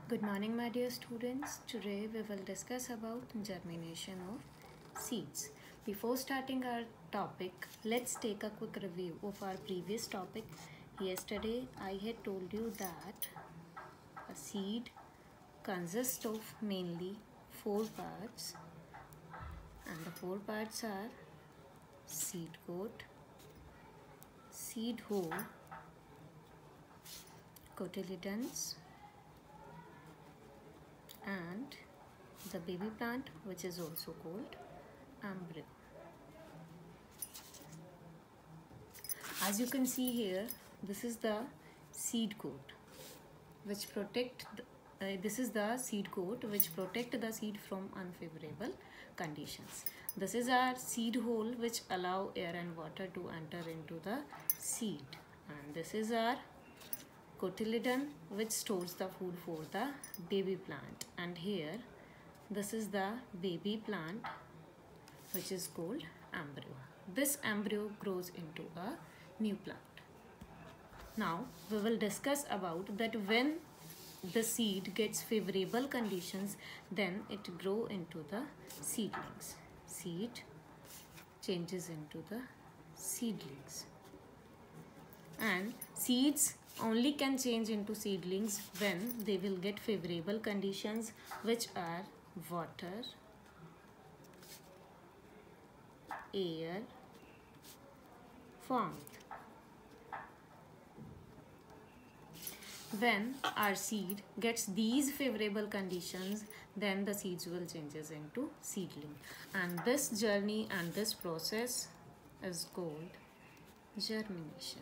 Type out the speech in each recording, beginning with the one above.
Good morning, my dear students. Today we will discuss about germination of seeds. Before starting our topic, let's take a quick review of our previous topic. Yesterday I had told you that a seed consists of mainly 4 parts, and the 4 parts are seed coat, seed hole, cotyledons, and the baby plant, which is also called embryo. As you can see here, this is the seed coat which protect this is the seed coat which protect the seed from unfavorable conditions. This is our seed hole which allow air and water to enter into the seed, and this is our cotyledon which stores the food for the baby plant, and here this is the baby plant which is called embryo. This embryo grows into a new plant. Now we will discuss about that when the seed gets favorable conditions, then it grow into the seedlings. Seed changes into the seedlings, and seeds only can change into seedlings when they will get favorable conditions, which are water, air, warmth. When our seed gets these favorable conditions, then the seeds will changes into seedling, and this journey and this process is called germination.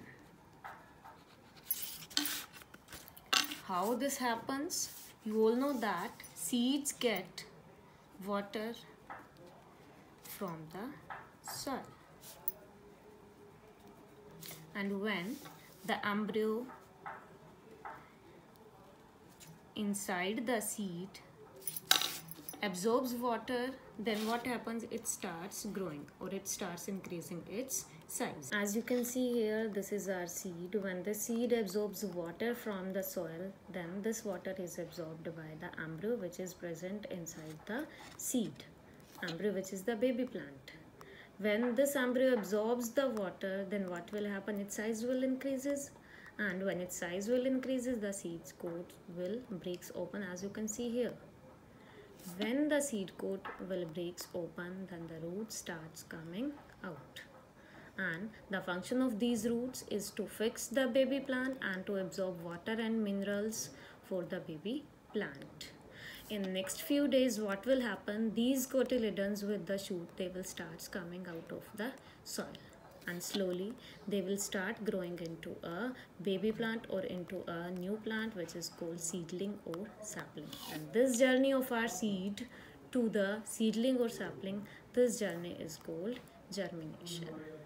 How this happens? You all know that seeds get water from the soil, and when the embryo inside the seed absorbs water, then what happens? It starts growing, or it starts increasing its size. As you can see here, this is our seed. When the seed absorbs water from the soil, then this water is absorbed by the embryo which is present inside the seed, embryo which is the baby plant. When this embryo absorbs the water, then what will happen? Its size will increases, and when its size will increases, the seed coat will breaks open, as you can see here. When the seed coat will breaks open, then the root starts coming out, and the function of these roots is to fix the baby plant and to absorb water and minerals for the baby plant. In next few days, what will happen? These cotyledons with the shoot, they will start coming out of the soil, and slowly they will start growing into a baby plant or into a new plant which is called seedling or sapling. And this journey of our seed to the seedling or sapling, this journey is called germination.